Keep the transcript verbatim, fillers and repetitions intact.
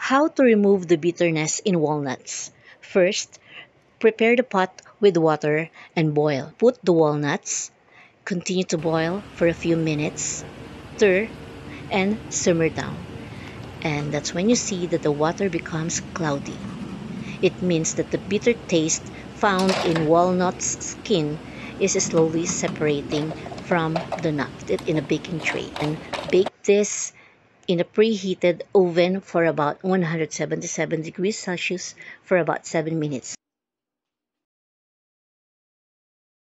How to remove the bitterness in walnuts. First, prepare the pot with water and boil. Put the walnuts, continue to boil for a few minutes, stir, and simmer down. And that's when you see that the water becomes cloudy. It means that the bitter taste found in walnut's skin is slowly separating from the nut. Put it in a baking tray and bake this in a preheated oven for about one hundred seventy-seven degrees Celsius for about seven minutes.